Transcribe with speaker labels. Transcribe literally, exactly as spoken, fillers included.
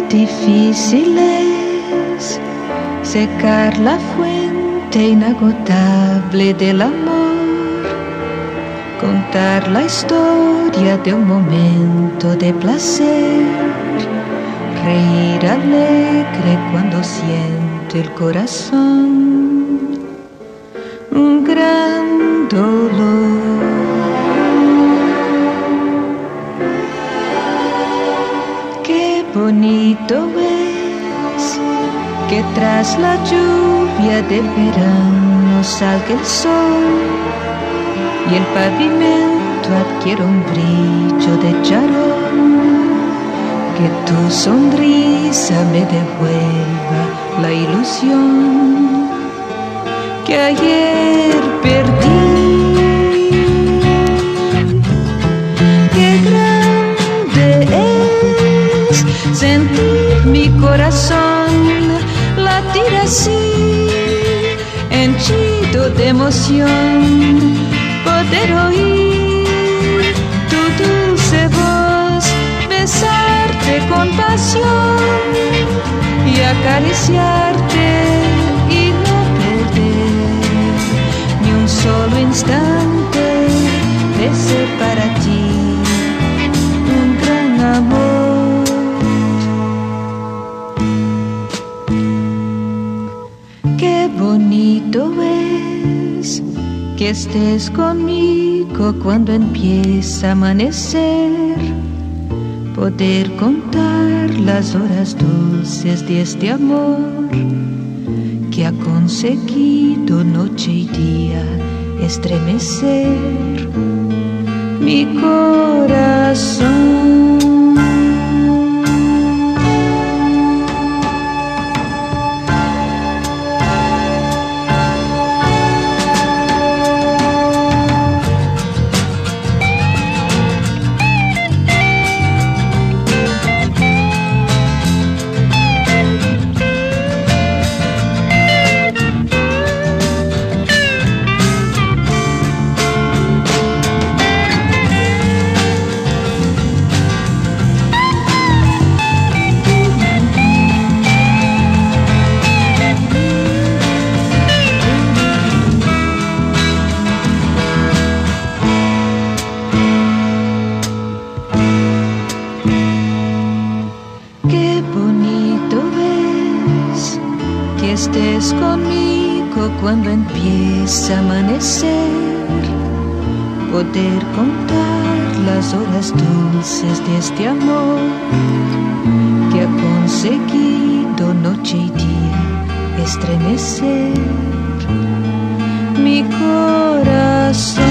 Speaker 1: difícil es secar la fuente inagotable del amor, contar la historia de un momento de placer, reír alegre cuando siente el corazón un gran dolor. Qué bonito es que tras la lluvia del verano salga el sol y el pavimento adquiere un brillo de charol, que tu sonrisa me devuelva la ilusión que ayer perdí. Qué grande es sentir mi corazón latir así, henchido de emoción, poder oír tu dulce voz, besarte con pasión y acariciarte y no perder ni un solo instante de ser para ti un gran amor. Qué bonito es que estés conmigo cuando empieza a amanecer, poder contar las horas dulces de este amor que ha conseguido noche y día estremecer mi corazón. Qué bonito es que estés conmigo cuando empieza a amanecer, poder contar las horas dulces de este amor que ha conseguido noche y día estremecer mi corazón.